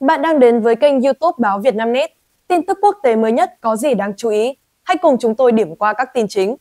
Bạn đang đến với kênh YouTube Báo Vietnamnet. Tin tức quốc tế mới nhất có gì đáng chú ý? Hãy cùng chúng tôi điểm qua các tin chính.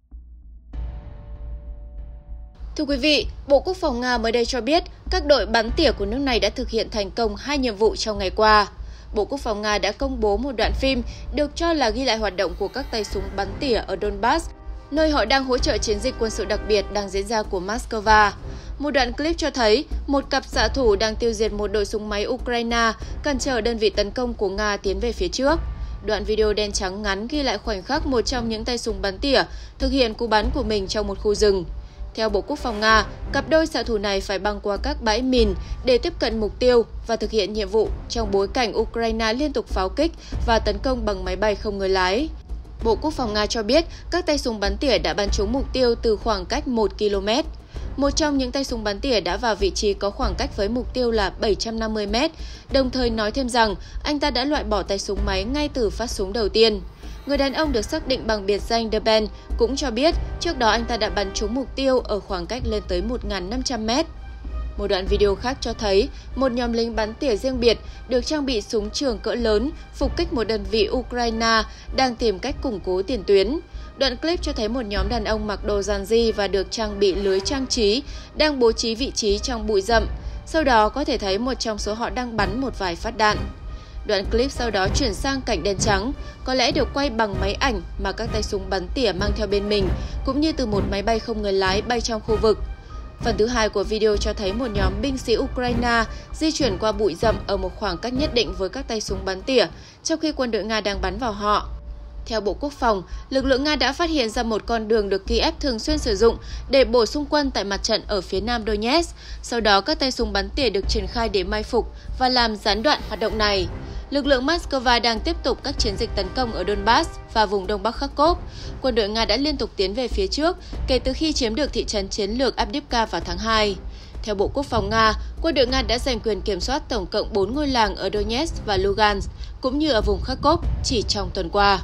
Thưa quý vị, Bộ Quốc phòng Nga mới đây cho biết các đội bắn tỉa của nước này đã thực hiện thành công 2 nhiệm vụ trong ngày qua. Bộ Quốc phòng Nga đã công bố một đoạn phim được cho là ghi lại hoạt động của các tay súng bắn tỉa ở Donbass, nơi họ đang hỗ trợ chiến dịch quân sự đặc biệt đang diễn ra của Moscow. Một đoạn clip cho thấy một cặp xạ thủ đang tiêu diệt một đội súng máy Ukraine cản trở đơn vị tấn công của Nga tiến về phía trước. Đoạn video đen trắng ngắn ghi lại khoảnh khắc một trong những tay súng bắn tỉa thực hiện cú bắn của mình trong một khu rừng. Theo Bộ Quốc phòng Nga, cặp đôi xạ thủ này phải băng qua các bãi mìn để tiếp cận mục tiêu và thực hiện nhiệm vụ trong bối cảnh Ukraine liên tục pháo kích và tấn công bằng máy bay không người lái. Bộ Quốc phòng Nga cho biết các tay súng bắn tỉa đã bắn trúng mục tiêu từ khoảng cách 1 km. Một trong những tay súng bắn tỉa đã vào vị trí có khoảng cách với mục tiêu là 750 m, đồng thời nói thêm rằng anh ta đã loại bỏ tay súng máy ngay từ phát súng đầu tiên. Người đàn ông được xác định bằng biệt danh The Ben cũng cho biết trước đó anh ta đã bắn trúng mục tiêu ở khoảng cách lên tới 1.500 m. Một đoạn video khác cho thấy một nhóm lính bắn tỉa riêng biệt được trang bị súng trường cỡ lớn phục kích một đơn vị Ukraine đang tìm cách củng cố tiền tuyến. Đoạn clip cho thấy một nhóm đàn ông mặc đồ giản dị và được trang bị lưới trang trí đang bố trí vị trí trong bụi rậm. Sau đó có thể thấy một trong số họ đang bắn một vài phát đạn. Đoạn clip sau đó chuyển sang cảnh đen trắng, có lẽ được quay bằng máy ảnh mà các tay súng bắn tỉa mang theo bên mình, cũng như từ một máy bay không người lái bay trong khu vực. Phần thứ hai của video cho thấy một nhóm binh sĩ Ukraine di chuyển qua bụi rậm ở một khoảng cách nhất định với các tay súng bắn tỉa, trong khi quân đội Nga đang bắn vào họ. Theo Bộ Quốc phòng, lực lượng Nga đã phát hiện ra một con đường được Kiev thường xuyên sử dụng để bổ sung quân tại mặt trận ở phía nam Donetsk. Sau đó, các tay súng bắn tỉa được triển khai để mai phục và làm gián đoạn hoạt động này. Lực lượng Moscow đang tiếp tục các chiến dịch tấn công ở Donbass và vùng đông bắc Kharkov. Quân đội Nga đã liên tục tiến về phía trước kể từ khi chiếm được thị trấn chiến lược Avdiivka vào tháng 2. Theo Bộ Quốc phòng Nga, quân đội Nga đã giành quyền kiểm soát tổng cộng 4 ngôi làng ở Donetsk và Lugansk, cũng như ở vùng Kharkov chỉ trong tuần qua.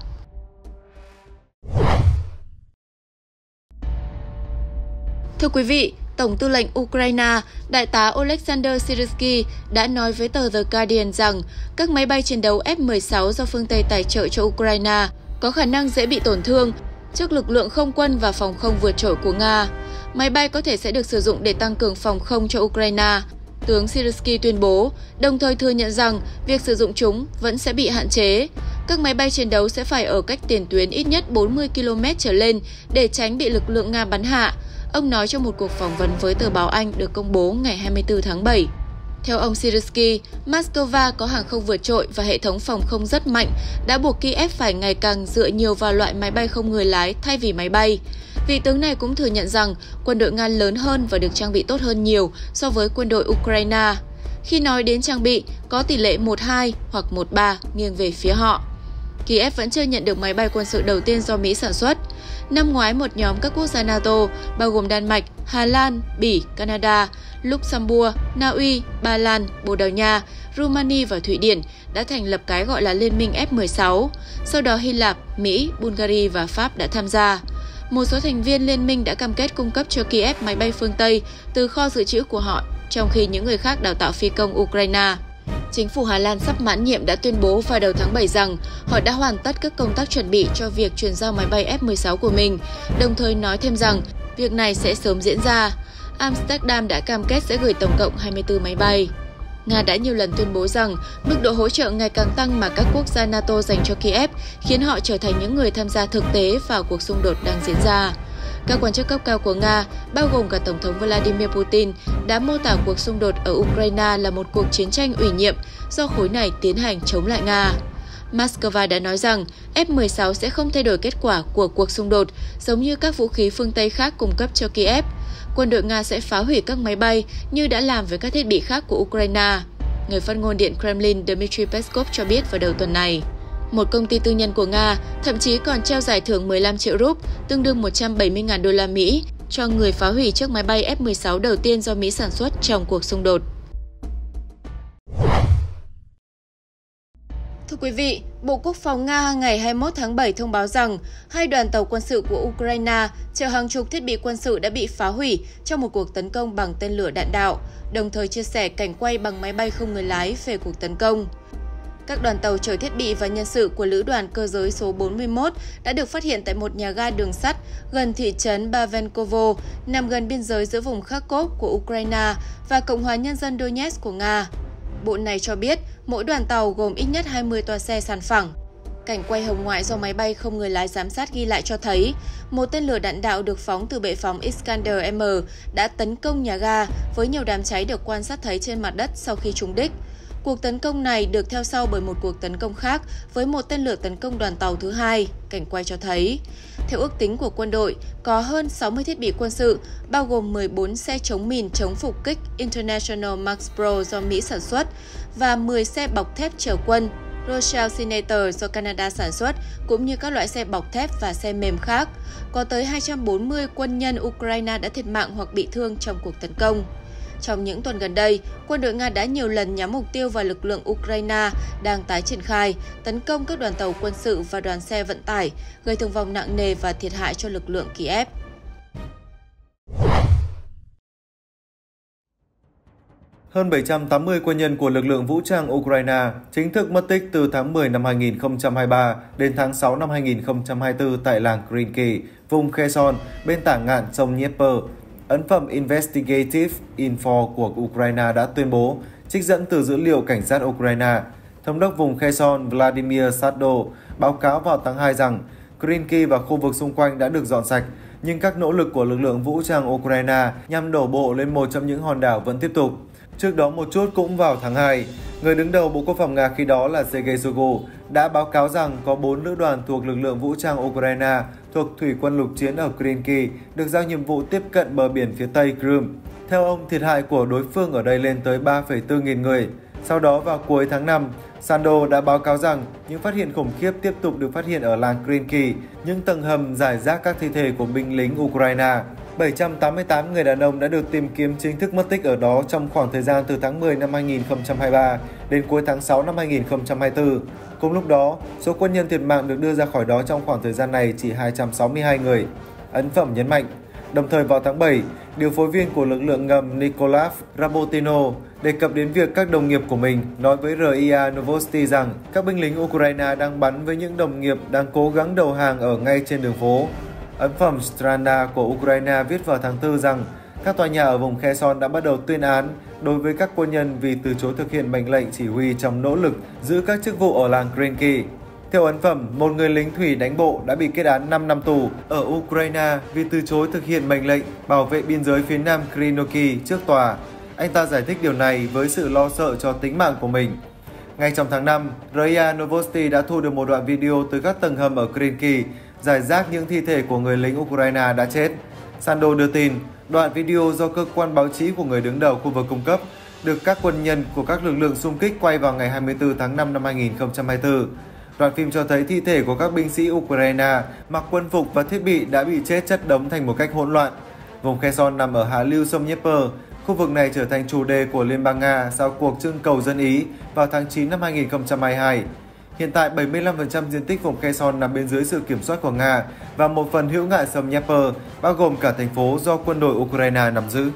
Thưa quý vị, Tổng tư lệnh Ukraine, Đại tá Oleksandr Syrskyi đã nói với tờ The Guardian rằng các máy bay chiến đấu F-16 do phương Tây tài trợ cho Ukraine có khả năng dễ bị tổn thương trước lực lượng không quân và phòng không vượt trội của Nga. Máy bay có thể sẽ được sử dụng để tăng cường phòng không cho Ukraine, tướng Syrskyi tuyên bố, đồng thời thừa nhận rằng việc sử dụng chúng vẫn sẽ bị hạn chế. Các máy bay chiến đấu sẽ phải ở cách tiền tuyến ít nhất 40 km trở lên để tránh bị lực lượng Nga bắn hạ. Ông nói trong một cuộc phỏng vấn với tờ báo Anh được công bố ngày 24 tháng 7. Theo ông Syrskyi, Moscow có hàng không vượt trội và hệ thống phòng không rất mạnh đã buộc Kiev phải ngày càng dựa nhiều vào loại máy bay không người lái thay vì máy bay. Vị tướng này cũng thừa nhận rằng quân đội Nga lớn hơn và được trang bị tốt hơn nhiều so với quân đội Ukraine. Khi nói đến trang bị, có tỷ lệ 1-2 hoặc 1-3 nghiêng về phía họ. Kiev vẫn chưa nhận được máy bay quân sự đầu tiên do Mỹ sản xuất. Năm ngoái, một nhóm các quốc gia NATO, bao gồm Đan Mạch, Hà Lan, Bỉ, Canada, Luxembourg, Na Uy, Ba Lan, Bồ Đào Nha, Rumani và Thụy Điển đã thành lập cái gọi là Liên minh F-16. Sau đó Hy Lạp, Mỹ, Bulgaria và Pháp đã tham gia. Một số thành viên liên minh đã cam kết cung cấp cho Kiev máy bay phương Tây từ kho dự trữ của họ, trong khi những người khác đào tạo phi công Ukraine. Chính phủ Hà Lan sắp mãn nhiệm đã tuyên bố vào đầu tháng 7 rằng họ đã hoàn tất các công tác chuẩn bị cho việc chuyển giao máy bay F-16 của mình, đồng thời nói thêm rằng việc này sẽ sớm diễn ra. Amsterdam đã cam kết sẽ gửi tổng cộng 24 máy bay. Nga đã nhiều lần tuyên bố rằng mức độ hỗ trợ ngày càng tăng mà các quốc gia NATO dành cho Kiev khiến họ trở thành những người tham gia thực tế vào cuộc xung đột đang diễn ra. Các quan chức cấp cao của Nga, bao gồm cả Tổng thống Vladimir Putin, đã mô tả cuộc xung đột ở Ukraine là một cuộc chiến tranh ủy nhiệm do khối này tiến hành chống lại Nga. Moscow đã nói rằng F-16 sẽ không thay đổi kết quả của cuộc xung đột, giống như các vũ khí phương Tây khác cung cấp cho Kiev. Quân đội Nga sẽ phá hủy các máy bay như đã làm với các thiết bị khác của Ukraine. Người phát ngôn Điện Kremlin Dmitry Peskov cho biết vào đầu tuần này. Một công ty tư nhân của Nga thậm chí còn treo giải thưởng 15 triệu rúp, tương đương 170.000 đô la Mỹ, cho người phá hủy chiếc máy bay F-16 đầu tiên do Mỹ sản xuất trong cuộc xung đột. Thưa quý vị, Bộ Quốc phòng Nga ngày 21 tháng 7 thông báo rằng hai đoàn tàu quân sự của Ukraine chở hàng chục thiết bị quân sự đã bị phá hủy trong một cuộc tấn công bằng tên lửa đạn đạo, đồng thời chia sẻ cảnh quay bằng máy bay không người lái về cuộc tấn công. Các đoàn tàu chở thiết bị và nhân sự của Lữ đoàn Cơ giới số 41 đã được phát hiện tại một nhà ga đường sắt gần thị trấn Bavenkovo, nằm gần biên giới giữa vùng Kharkov của Ukraine và Cộng hòa Nhân dân Donetsk của Nga. Bộ này cho biết mỗi đoàn tàu gồm ít nhất 20 toa xe sàn phẳng. Cảnh quay hồng ngoại do máy bay không người lái giám sát ghi lại cho thấy một tên lửa đạn đạo được phóng từ bệ phóng Iskander-M đã tấn công nhà ga với nhiều đám cháy được quan sát thấy trên mặt đất sau khi trúng đích. Cuộc tấn công này được theo sau bởi một cuộc tấn công khác với một tên lửa tấn công đoàn tàu thứ hai, cảnh quay cho thấy. Theo ước tính của quân đội, có hơn 60 thiết bị quân sự, bao gồm 14 xe chống mìn chống phục kích International Max Pro do Mỹ sản xuất và 10 xe bọc thép chở quân Rochelle Senator do Canada sản xuất, cũng như các loại xe bọc thép và xe mềm khác. Có tới 240 quân nhân Ukraine đã thiệt mạng hoặc bị thương trong cuộc tấn công. Trong những tuần gần đây, quân đội Nga đã nhiều lần nhắm mục tiêu vào lực lượng Ukraine đang tái triển khai, tấn công các đoàn tàu quân sự và đoàn xe vận tải, gây thương vong nặng nề và thiệt hại cho lực lượng Kiev. Hơn 780 quân nhân của lực lượng vũ trang Ukraine chính thức mất tích từ tháng 10 năm 2023 đến tháng 6 năm 2024 tại làng Krinky, vùng Kherson, bên tả ngạn sông Dnieper. Ấn phẩm Investigative Info của Ukraine đã tuyên bố, trích dẫn từ dữ liệu cảnh sát Ukraine, thống đốc vùng Kherson Vladimir Saddo báo cáo vào tháng 2 rằng Krinky và khu vực xung quanh đã được dọn sạch, nhưng các nỗ lực của lực lượng vũ trang Ukraine nhằm đổ bộ lên một trong những hòn đảo vẫn tiếp tục. Trước đó một chút cũng vào tháng 2, người đứng đầu Bộ Quốc phòng Nga khi đó là Sergei Shoigu đã báo cáo rằng có 4 lữ đoàn thuộc lực lượng vũ trang Ukraine thuộc Thủy quân lục chiến ở Krinky được giao nhiệm vụ tiếp cận bờ biển phía Tây Crimea. Theo ông, thiệt hại của đối phương ở đây lên tới 3,4 nghìn người. Sau đó vào cuối tháng 5, Sando đã báo cáo rằng những phát hiện khủng khiếp tiếp tục được phát hiện ở làng Krinky, những tầng hầm rải rác các thi thể của binh lính Ukraine. 788 người đàn ông đã được tìm kiếm chính thức mất tích ở đó trong khoảng thời gian từ tháng 10 năm 2023 đến cuối tháng 6 năm 2024. Cùng lúc đó, số quân nhân thiệt mạng được đưa ra khỏi đó trong khoảng thời gian này chỉ 262 người. Ấn phẩm nhấn mạnh. Đồng thời vào tháng 7, điều phối viên của lực lượng ngầm Nikolav Rabotino đề cập đến việc các đồng nghiệp của mình nói với RIA Novosti rằng các binh lính Ukraine đang bắn với những đồng nghiệp đang cố gắng đầu hàng ở ngay trên đường phố. Ấn phẩm Strana của Ukraine viết vào tháng 4 rằng các tòa nhà ở vùng Kherson đã bắt đầu tuyên án đối với các quân nhân vì từ chối thực hiện mệnh lệnh chỉ huy trong nỗ lực giữ các chức vụ ở làng Krinky. Theo ấn phẩm, một người lính thủy đánh bộ đã bị kết án 5 năm tù ở Ukraine vì từ chối thực hiện mệnh lệnh bảo vệ biên giới phía nam Krinoki trước tòa. Anh ta giải thích điều này với sự lo sợ cho tính mạng của mình. Ngay trong tháng 5, RIA Novosti đã thu được một đoạn video từ các tầng hầm ở Krinky, rải rác những thi thể của người lính Ukraine đã chết. Sando đưa tin, đoạn video do cơ quan báo chí của người đứng đầu khu vực cung cấp được các quân nhân của các lực lượng xung kích quay vào ngày 24 tháng 5 năm 2024. Đoạn phim cho thấy thi thể của các binh sĩ Ukraine mặc quân phục và thiết bị đã bị chết chất đống thành một cách hỗn loạn. Vùng Kherson nằm ở hạ lưu sông Dnieper. Khu vực này trở thành chủ đề của Liên bang Nga sau cuộc trưng cầu dân Ý vào tháng 9 năm 2022. Hiện tại, 75% diện tích vùng Kherson nằm bên dưới sự kiểm soát của Nga và một phần hữu ngạn sông Dnieper, bao gồm cả thành phố do quân đội Ukraine nắm giữ.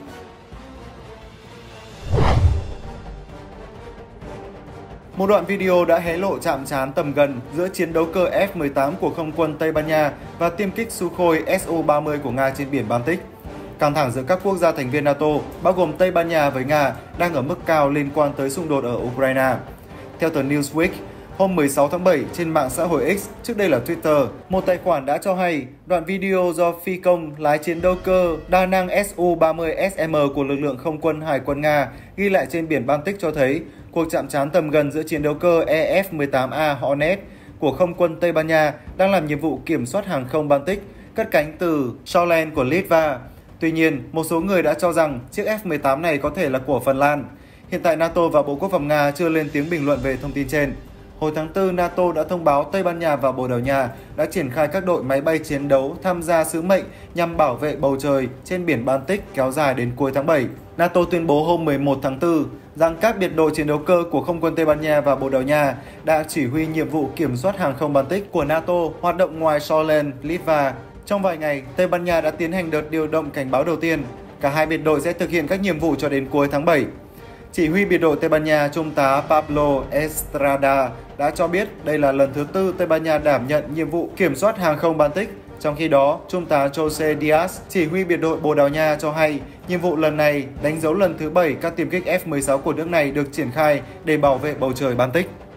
Một đoạn video đã hé lộ chạm trán tầm gần giữa chiến đấu cơ F-18 của không quân Tây Ban Nha và tiêm kích Sukhoi Su-30 của Nga trên biển Baltic. Căng thẳng giữa các quốc gia thành viên NATO, bao gồm Tây Ban Nha với Nga, đang ở mức cao liên quan tới xung đột ở Ukraine. Theo tờ Newsweek, hôm 16 tháng 7 trên mạng xã hội X, trước đây là Twitter, một tài khoản đã cho hay đoạn video do phi công lái chiến đấu cơ đa năng Su-30SM của lực lượng không quân Hải quân Nga ghi lại trên biển Baltic cho thấy cuộc chạm trán tầm gần giữa chiến đấu cơ EF-18A Hornet của không quân Tây Ban Nha đang làm nhiệm vụ kiểm soát hàng không Baltic, cất cánh từ Shoreland của Litva. Tuy nhiên, một số người đã cho rằng chiếc F-18 này có thể là của Phần Lan. Hiện tại NATO và Bộ Quốc phòng Nga chưa lên tiếng bình luận về thông tin trên. Hồi tháng 4, NATO đã thông báo Tây Ban Nha và Bồ Đào Nha đã triển khai các đội máy bay chiến đấu tham gia sứ mệnh nhằm bảo vệ bầu trời trên biển Baltic kéo dài đến cuối tháng 7. NATO tuyên bố hôm 11 tháng 4, rằng các biệt đội chiến đấu cơ của Không quân Tây Ban Nha và Bồ Đào Nha đã chỉ huy nhiệm vụ kiểm soát hàng không Baltic của NATO hoạt động ngoài Shoreland, Litva. Trong vài ngày, Tây Ban Nha đã tiến hành đợt điều động cảnh báo đầu tiên. Cả hai biệt đội sẽ thực hiện các nhiệm vụ cho đến cuối tháng 7. Chỉ huy biệt đội Tây Ban Nha Trung tá Pablo Estrada đã cho biết đây là lần thứ 4 Tây Ban Nha đảm nhận nhiệm vụ kiểm soát hàng không Baltic. Trong khi đó, Trung tá Jose Diaz, chỉ huy biệt đội Bồ Đào Nha cho hay nhiệm vụ lần này đánh dấu lần thứ 7 các tiêm kích F-16 của nước này được triển khai để bảo vệ bầu trời Baltic.